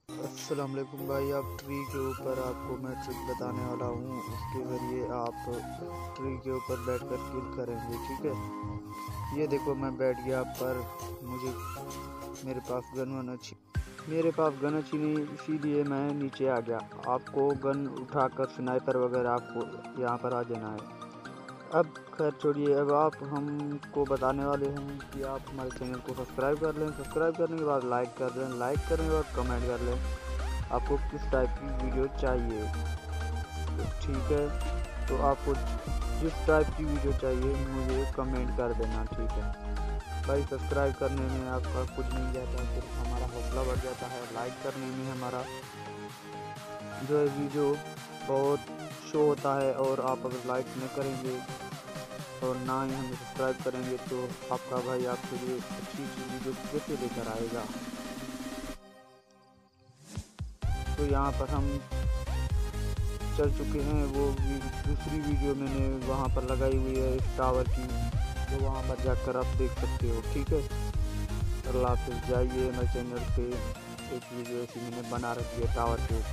अस्सलाम वालेकुम भाई। आप ट्री के ऊपर आपको मैं ट्रिक बताने वाला हूँ। उसके ज़रिए आप ट्री के ऊपर बैठकर किल करेंगे, ठीक है। ये देखो मैं बैठ गया, पर मुझे मेरे पास गन अच्छी नहीं, इसीलिए मैं नीचे आ गया। आपको गन उठाकर स्नाइपर वगैरह आपको यहाँ पर आ जाना है। अब खैर छोड़िए, अब आप हमको बताने वाले हैं कि आप हमारे चैनल को सब्सक्राइब कर लें। सब्सक्राइब करने के बाद लाइक कर दें, लाइक करने के बाद कमेंट कर लें आपको किस टाइप की वीडियो चाहिए, तो ठीक है। तो आपको जिस टाइप की वीडियो चाहिए मुझे कमेंट कर देना, ठीक है भाई। सब्सक्राइब करने में आपका कुछ नहीं जाता, सिर्फ हमारा हौसला बढ़ जाता है। लाइक करने में हमारा जो है वीडियो बहुत शो होता है, और आप अगर लाइक नहीं करेंगे और ना ही हमें सब्सक्राइब करेंगे तो आपका भाई आपके लिए अच्छी वीडियो कैसे लेकर आएगा। तो यहाँ पर हम चल चुके हैं, वो दूसरी वीडियो मैंने वहाँ पर लगाई हुई है इस टावर की, तो वहाँ पर जाकर आप देख सकते हो, ठीक है। अल्लाह हाफिज़। जाइए मेरे चैनल पे, एक वीडियो ऐसी मैंने बना रखी है टावर के ऊपर।